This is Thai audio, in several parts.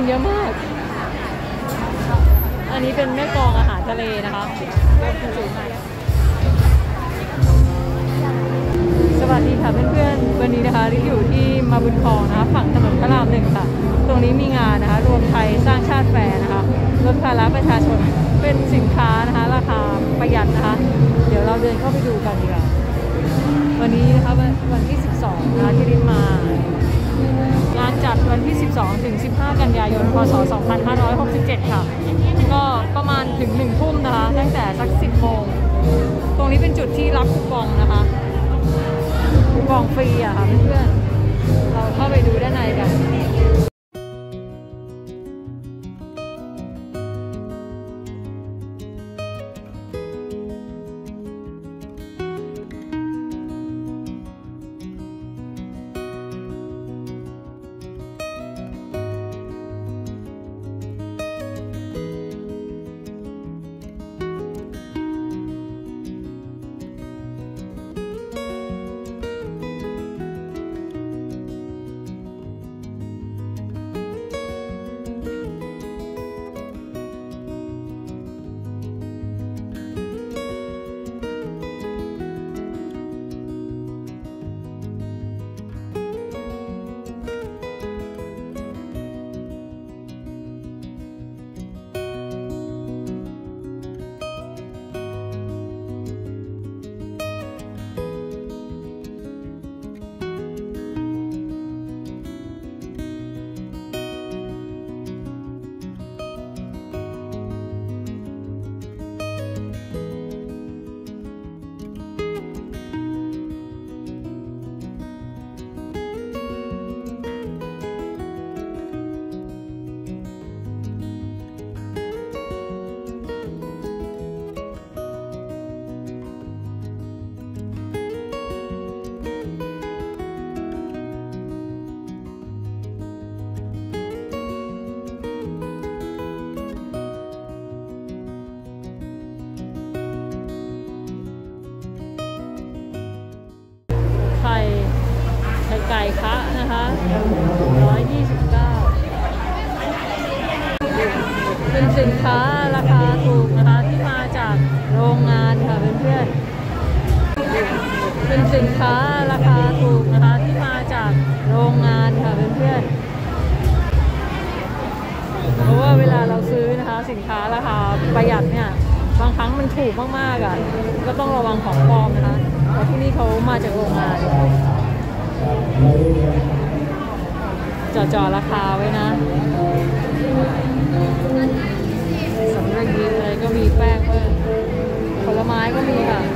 เยอะมากอันนี้เป็นแม่กลองอาหารทะเลนะคะสวัสดีค่ะเพื่อนๆวันนี้นะคะลิอยู่ที่มาบุญครองนะคะฝั่งถนนพระรามหนึ่งค่ะตรงนี้มีงานนะคะรวมไทยสร้างชาติแฟร์นะคะลดภาระประชาชนเป็นสินค้านะคะราคาประหยัดนะคะเดี๋ยวเราเดินเข้าไปดูกันดีกว่าวันนี้นะคะวันที่12นะคะที่ลิมางานจัดวันที่12ถึง15กันยายนพศ2567ค่ะก็ประมาณถึง1 ทุ่มนะคะตั้งแต่สัก10 โมงตรงนี้เป็นจุดที่รับคูปองนะคะคูปองฟรีอะค่ะเพื่อนๆเราเข้าไปดูด้านในกันไก่คะนะคะ129เป็นสินค้าราคาถูกนะคะที่มาจากโรงงานค่ะเพื่อนๆเป็นสินค้าราคาถูกนะคะที่มาจากโรงงานค่ะเพื่อนๆเพราะว่าเวลาเราซื้อนะคะสินค้าราคาประหยัดเนี่ยบางครั้งมันถูกมากๆอ่ะก็ต้องระวังของปลอมนะคะเพราะที่นี่เขามาจากโรงงานจ่อราคาไว้นะสำเร็จดีอะไรก็มีแป้งเพิ่มผลไม้ก็มีค่ะ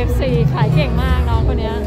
KFC ขายเก่งมากน้องคนนี้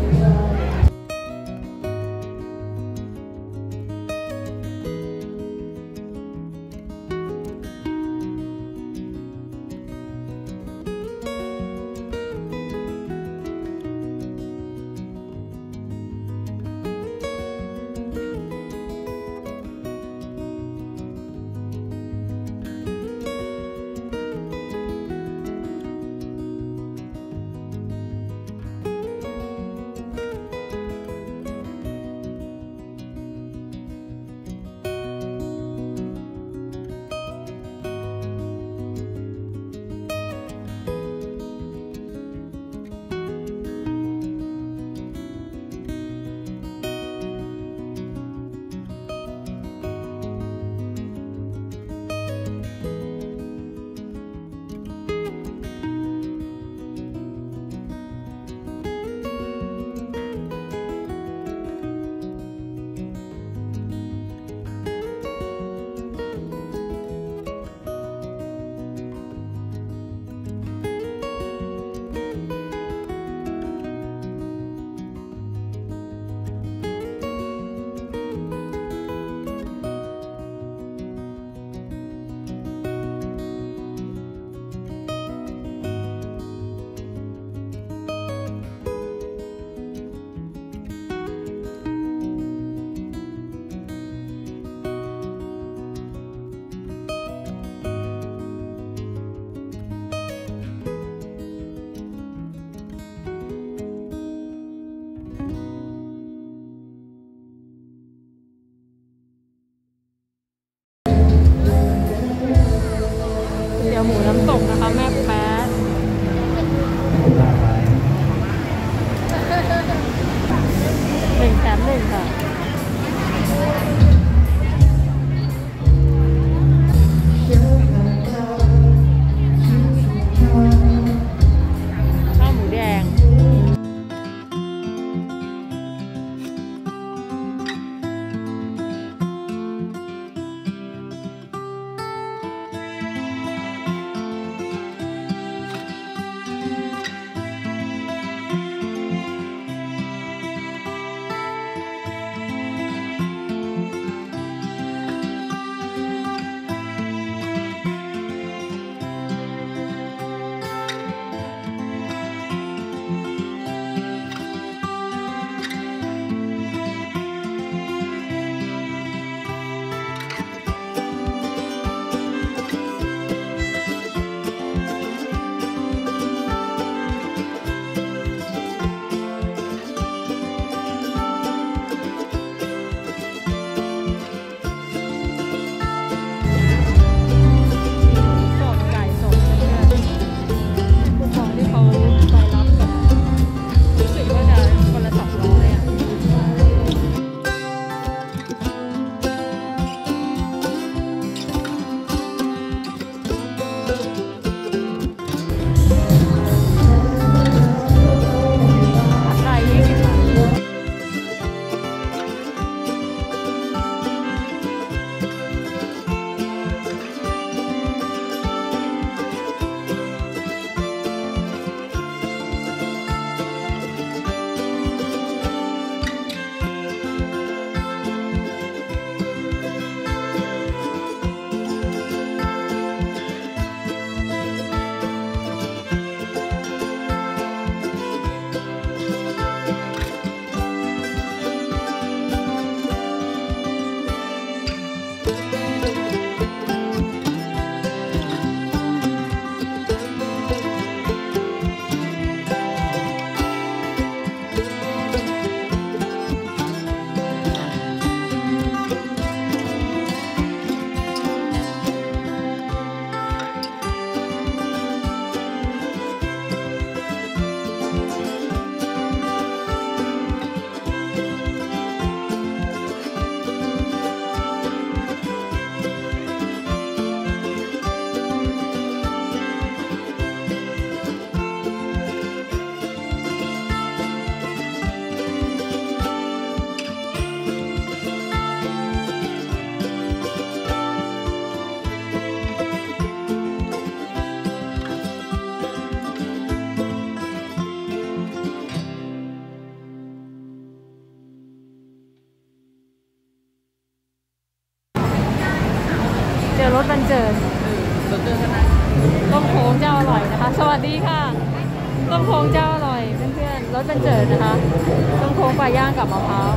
สบันเจิดต้มโค้งเจ้าอร่อยนะคะสวัสดีค่ะต้มโค้งเจ้าอร่อยเพื่อนๆรสบันเจิดนะคะต้มโค้งปลาย่างกับมะพร้าว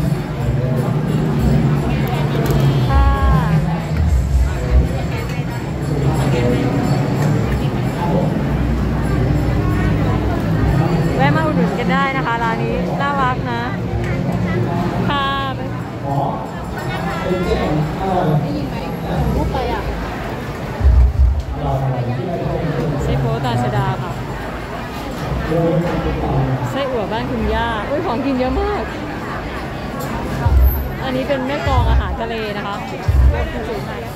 ค่ะแวะมาอุดหนุนกันได้นะคะร้านนี้น่ารักนะค่ะได้ยินไหมพูดไปอ่ะไส้โป๊ตาชดาค่ะไส้อั่วบ้านคุณย่าอุ้ยของกินเยอะมากอันนี้เป็นแม่กองอาหารทะเลนะคะเริ่มสูงมาก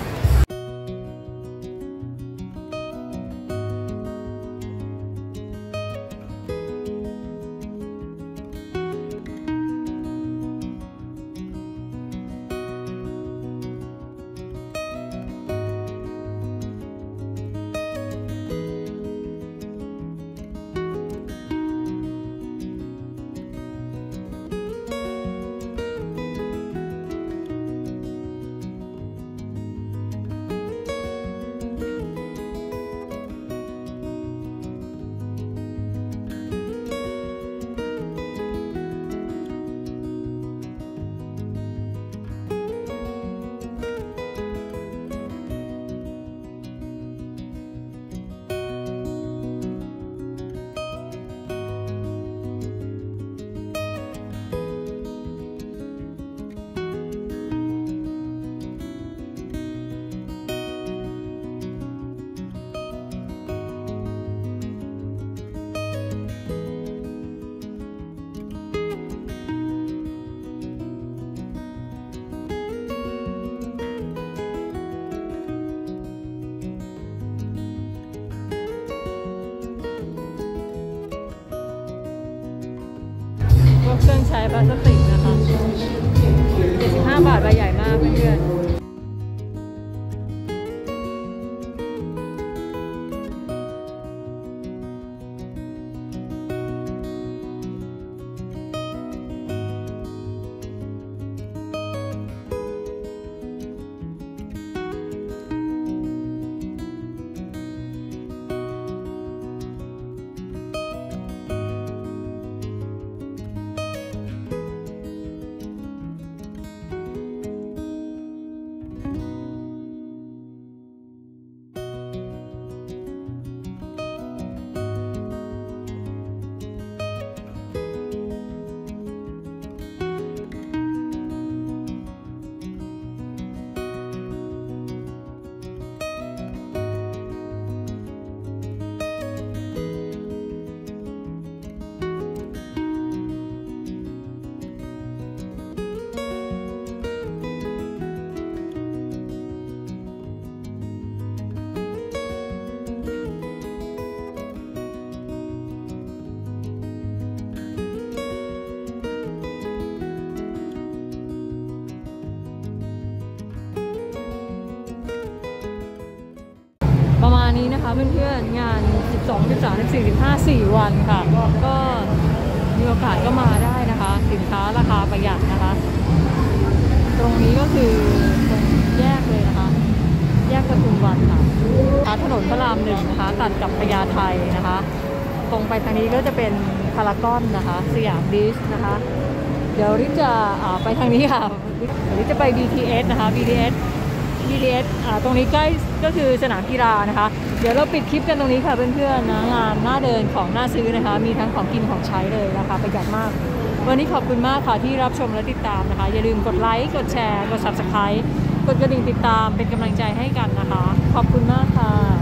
เครื่องใช้พลาสติกนะคะ75 บาทใบใหญ่มากเพื่อนๆประมาณนี้นะคะเพื่อนๆงาน 12 13 14 15 4 วันค่ะก็มีโอกาสก็มาได้นะคะสินค้าราคาประหยัดนะคะตรงนี้ก็คือตรงแยกเลยนะคะแยกปทุมวันค่ะถนนพระราม 1นะคะตัดกับพญาไทนะคะตรงไปทางนี้ก็จะเป็นพารากอนนะคะสยามดิสนะคะเดี๋ยวริจะไปทางนี้ค่ะเดี๋ยวริจะไป BTS นะคะ BTS ตรงนี้ใกล้ก็คือสนามกีฬานะคะเดี๋ยวเราปิดคลิปกันตรงนี้ค่ะเพื่อนๆนะงานหน้าเดินของหน้าซื้อนะคะมีทั้งของกินของใช้เลยนะคะประหยัดมากวันนี้ขอบคุณมากค่ะที่รับชมและติดตามนะคะอย่าลืมกดไลค์กดแชร์กด Subscribe กดกระดิ่งติดตามเป็นกำลังใจให้กันนะคะขอบคุณมากค่ะ